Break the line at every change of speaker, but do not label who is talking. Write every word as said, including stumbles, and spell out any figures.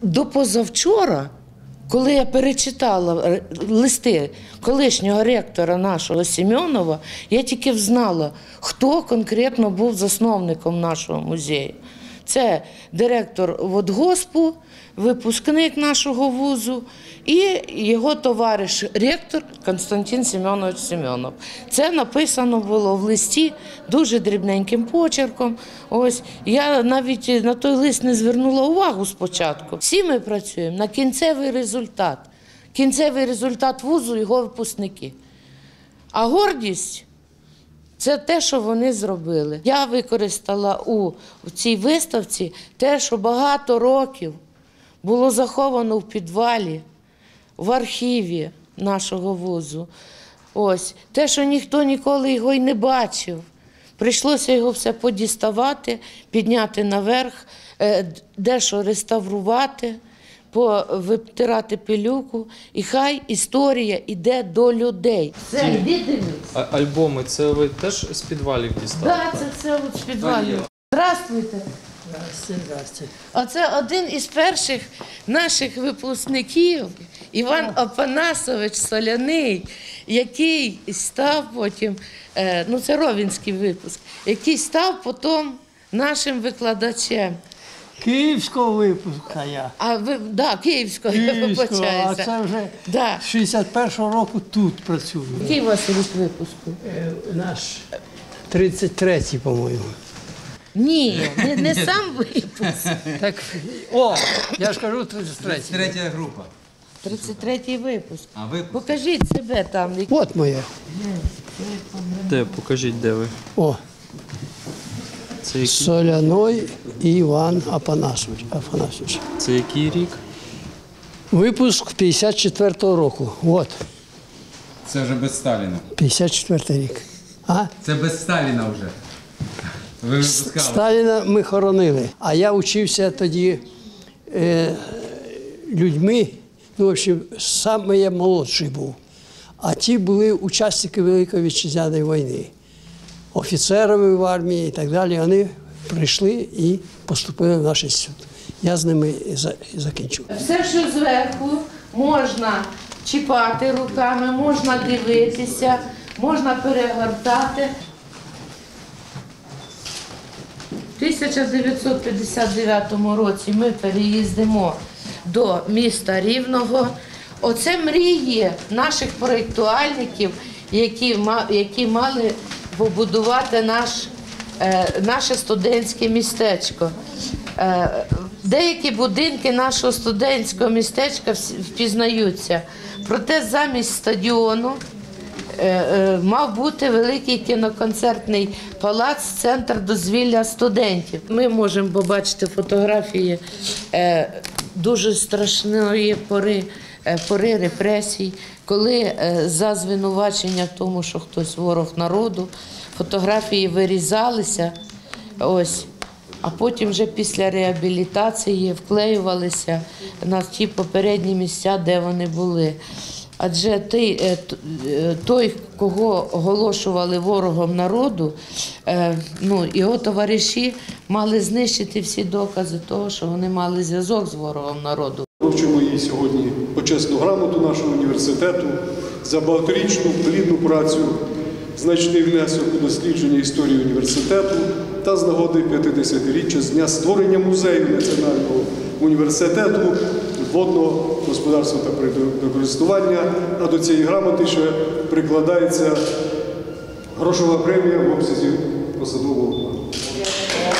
до позавчора, коли я перечитала листи колишнього ректора нашого Семенова, я тільки взнала, хто конкретно був засновником нашого музею. Це директор водгоспу, випускник нашого вузу і його товариш ректор Константин Семенович Семенов. Це написано було в листі дуже дрібненьким почерком. Ось я навіть на той лист не звернула увагу спочатку. Всі ми працюємо на кінцевий результат. Кінцевий результат вузу – його випускники. А гордість – це те, що вони зробили. Я використала у цій виставці те, що багато років було заховано в підвалі, в архіві нашого вузу. Ось. Те, що ніхто ніколи його й не бачив. Прийшлося його все подіставати, підняти наверх, дещо реставрувати, повитирати пилюку. І хай історія йде до людей. Все, йди дивись.
А альбоми, це ви теж з підвалів дістали?
Так, це все з підвалів. Здравствуйте.
Здравствуйте.
Оце один із перших наших випускників, Іван Опанасович Соляний, який став потім, ну це Ровенський випуск, який став потім нашим викладачем.
Київського випуска я.
А ви, да, Київського, я
Київського, а
вибачаюся.
це вже
Да.
шістдесят першого року тут працюю.
Який у вас рік випуску?
Е, Наш тридцять третій, по-моєму.
Ні, не, не сам випуск.
Так, о, я ж кажу тридцять третій.
Третя група.
тридцять третій випуск.
А випуск?
Покажіть себе там.
От моє.
Де? Покажіть, де ви.
О,
Це який,
Соляной Іван Опанасович. Опанасович.
це який рік?
Випуск п'ятдесят четвертого року. От,
Це вже без Сталіна.
п'ятдесят четвертий рік. А?
Це без Сталіна вже. Ви випускали.
Сталіна ми хоронили, а я вчився тоді е, людьми, ну, в общем, саме я молодший був. А ті були учасники Великої Вітчизняної війни, офіцерами в армії і так далі. Вони прийшли і поступили в наш інститут. Я з ними і за- і закінчив.
Все, що зверху, можна чіпати руками, можна дивитися, можна перегортати. В тисяча дев'ятсот п'ятдесят дев'ятому році ми переїздимо до міста Рівного. Оце мрії наших проєктуальників, які, які мали побудувати наш, е, наше студентське містечко. Е, деякі будинки нашого студентського містечка впізнаються. Проте замість стадіону мав бути великий кіноконцертний палац, центр дозвілля студентів. Ми можемо побачити фотографії дуже страшної пори, пори репресій, коли за звинувачення в тому, що хтось ворог народу, фотографії вирізалися, ось, а потім вже після реабілітації вклеювалися на ті попередні місця, де вони були. Адже той, той, кого оголошували ворогом народу, ну, його товариші мали знищити всі докази того, що вони мали зв'язок з ворогом народу.
Вручимо їй сьогодні почесну грамоту нашого університету за багаторічну плідну працю, значний внесок у дослідження історії університету та з нагоди п'ятдесятиріччя з дня створення музею Національного університету водного господарства та природокористування, а до цієї грамоти ще прикладається грошова премія в обсязі посадового окладу.